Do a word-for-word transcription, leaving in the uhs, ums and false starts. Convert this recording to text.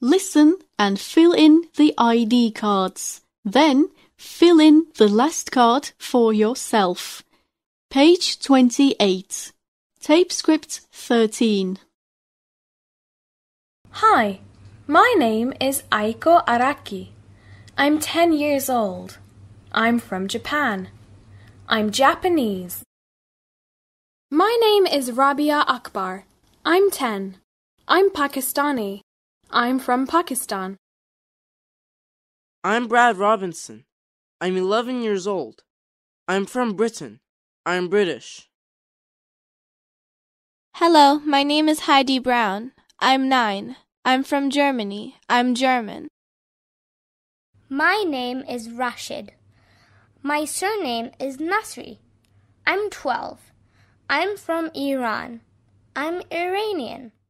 Listen and fill in the I D cards. Then fill in the last card for yourself. Page twenty-eight. Tape script thirteen. Hi, my name is Aiko Araki. I'm ten years old. I'm from Japan. I'm Japanese. My name is Rabia Akbar. I'm ten. I'm Pakistani. I'm from Pakistan. I'm Brad Robinson. I'm eleven years old. I'm from Britain. I'm British. Hello, my name is Heidi Brown. I'm nine. I'm from Germany. I'm German. My name is Rashid. My surname is Nasri. I'm twelve. I'm from Iran. I'm Iranian.